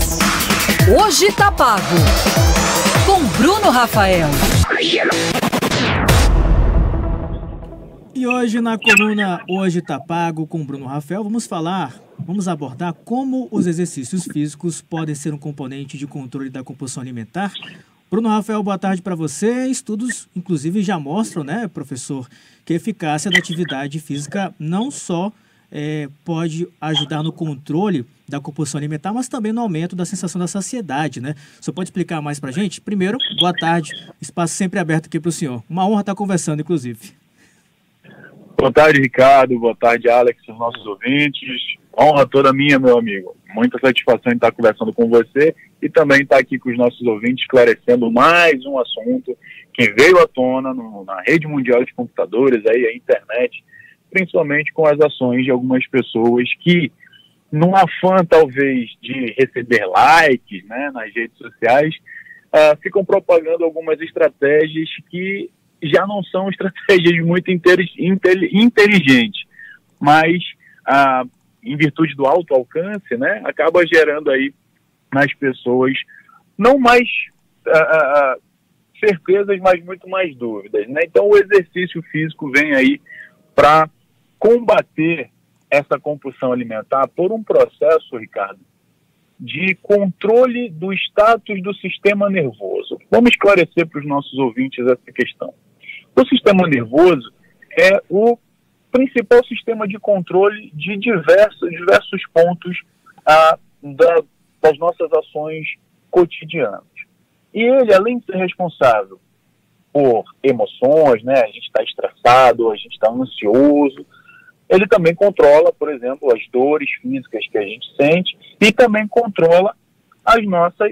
Hoje tá pago. Com Bruno Rafael. E hoje na coluna Hoje tá pago com Bruno Rafael vamos abordar como os exercícios físicos podem ser um componente de controle da compulsão alimentar. Bruno Rafael, boa tarde para você. Estudos, inclusive, já mostram, né, professor, que a eficácia da atividade física não só pode ajudar no controle da compulsão alimentar, mas também no aumento da sensação da saciedade, né? O senhor pode explicar mais para a gente? Primeiro, boa tarde, espaço sempre aberto aqui para o senhor. Uma honra estar conversando, inclusive. Boa tarde, Ricardo. Boa tarde, Alex, os nossos ouvintes. Honra toda minha, meu amigo. Muita satisfação em estar conversando com você e também estar aqui com os nossos ouvintes, esclarecendo mais um assunto que veio à tona na rede mundial de computadores, aí, a internet, principalmente com as ações de algumas pessoas que, num afã talvez de receber likes, né, nas redes sociais, ficam propagando algumas estratégias que já não são estratégias muito inteligentes, mas em virtude do alto alcance, né, acaba gerando aí nas pessoas não mais certezas, mas muito mais dúvidas, né? Então o exercício físico vem aí para combater essa compulsão alimentar por um processo, Ricardo, de controle do status do sistema nervoso. Vamos esclarecer para os nossos ouvintes essa questão. O sistema nervoso é o principal sistema de controle de diversos pontos das nossas ações cotidianas. E ele, além de ser responsável por emoções, né, a gente está estressado, a gente está ansioso, ele também controla, por exemplo, as dores físicas que a gente sente e também controla a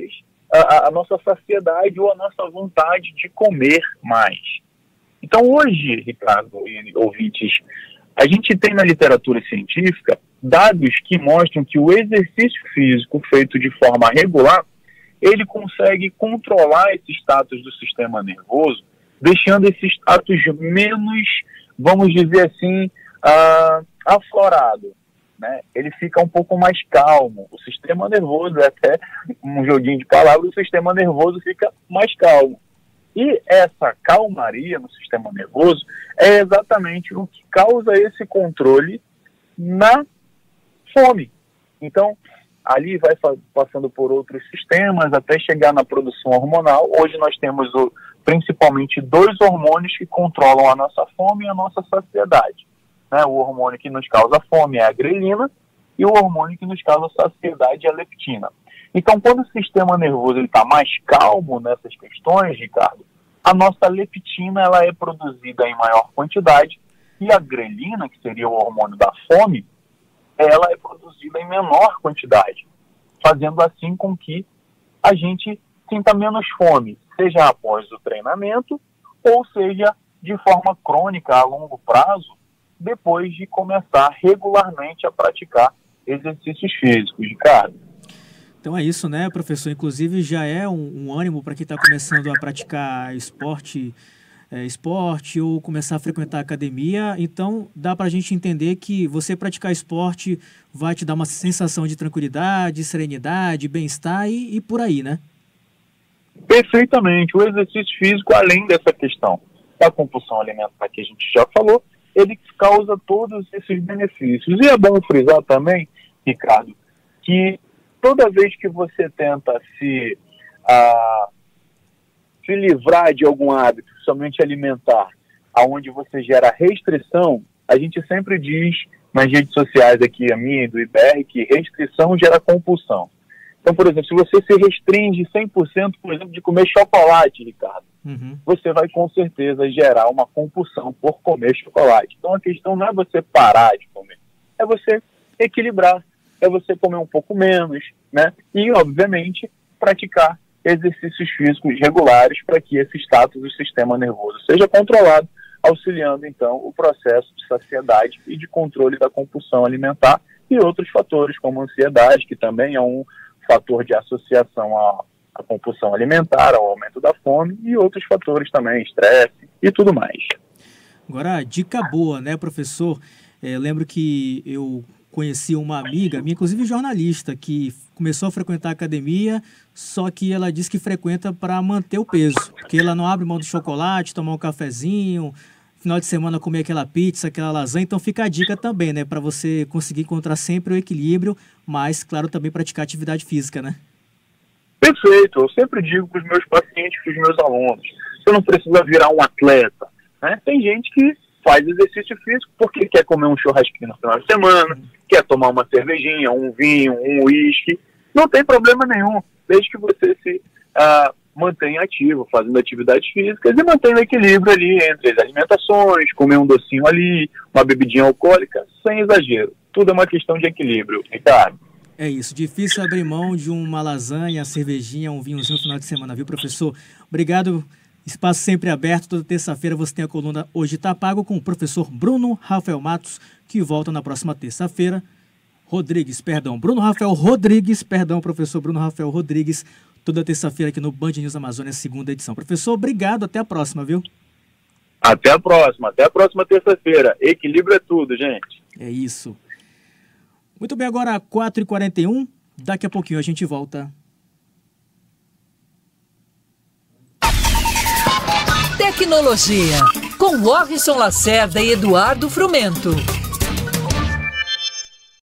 nossa saciedade ou a nossa vontade de comer mais. Então hoje, Ricardo e ouvintes, a gente tem na literatura científica dados que mostram que o exercício físico feito de forma regular, ele consegue controlar esse status do sistema nervoso, deixando esse status menos, vamos dizer assim, aflorado, né? Ele fica um pouco mais calmo. O sistema nervoso, é até um joguinho de palavras, o sistema nervoso fica mais calmo. E essa calmaria no sistema nervoso é exatamente o que causa esse controle na fome. Então, ali vai passando por outros sistemas até chegar na produção hormonal. Hoje nós temos principalmente dois hormônios que controlam a nossa fome e a nossa saciedade. Né? O hormônio que nos causa fome é a grelina e o hormônio que nos causa saciedade é a leptina. Então, quando o sistema nervoso está mais calmo nessas questões, Ricardo, a nossa leptina ela é produzida em maior quantidade e a grelina, que seria o hormônio da fome, ela é produzida em menor quantidade, fazendo assim com que a gente sinta menos fome, seja após o treinamento ou seja de forma crônica, a longo prazo, depois de começar regularmente a praticar exercícios físicos, Ricardo. Então é isso, né, professor? Inclusive já é um ânimo para quem está começando a praticar esporte ou começar a frequentar a academia. Então dá para a gente entender que você praticar esporte vai te dar uma sensação de tranquilidade, serenidade, bem-estar e por aí, né? Perfeitamente. O exercício físico, além dessa questão da compulsão alimentar que a gente já falou, ele causa todos esses benefícios. E é bom frisar também, Ricardo, que toda vez que você tenta se livrar de algum hábito, somente alimentar, aonde você gera restrição, a gente sempre diz nas redes sociais aqui, a minha e do IBR, que restrição gera compulsão. Então, por exemplo, se você se restringe 100%, por exemplo, de comer chocolate, Ricardo, você vai com certeza gerar uma compulsão por comer chocolate. Então, a questão não é você parar de comer, é você equilibrar, é você comer um pouco menos, né? E, obviamente, praticar exercícios físicos regulares para que esse status do sistema nervoso seja controlado, auxiliando, então, o processo de saciedade e de controle da compulsão alimentar e outros fatores, como a ansiedade, que também é um fator de associação à compulsão alimentar, ao aumento da fome, e outros fatores também, estresse e tudo mais. Agora, dica boa, né, professor? Lembro que eu conheci uma amiga, minha inclusive jornalista, que começou a frequentar a academia, só que ela diz que frequenta para manter o peso, porque ela não abre mão do chocolate, tomar um cafezinho, final de semana comer aquela pizza, aquela lasanha. Então fica a dica também, né, para você conseguir encontrar sempre o equilíbrio, mas, claro, também praticar atividade física, né? Perfeito. Eu sempre digo para os meus pacientes, para os meus alunos, você não precisa virar um atleta, né? Tem gente que faz exercício físico porque quer comer um churrasquinho no final de semana, quer tomar uma cervejinha, um vinho, um uísque. Não tem problema nenhum, desde que você se mantenha ativo, fazendo atividades físicas e mantenha o equilíbrio ali entre as alimentações, comer um docinho ali, uma bebidinha alcoólica, sem exagero. Tudo é uma questão de equilíbrio, Ricardo. É isso, difícil abrir mão de uma lasanha, cervejinha, um vinhozinho no final de semana, viu, professor? Obrigado, espaço sempre aberto, toda terça-feira você tem a coluna Hoje Tá Pago com o professor Bruno Rafael Matos, que volta na próxima terça-feira. Bruno Rafael Rodrigues, professor Bruno Rafael Rodrigues, toda terça-feira aqui no Band News Amazônia, segunda edição. Professor, obrigado, até a próxima, viu? Até a próxima terça-feira. Equilíbrio é tudo, gente. É isso. Muito bem, agora 4h41, daqui a pouquinho a gente volta. Tecnologia, com Morrison Lacerda e Eduardo Frumento.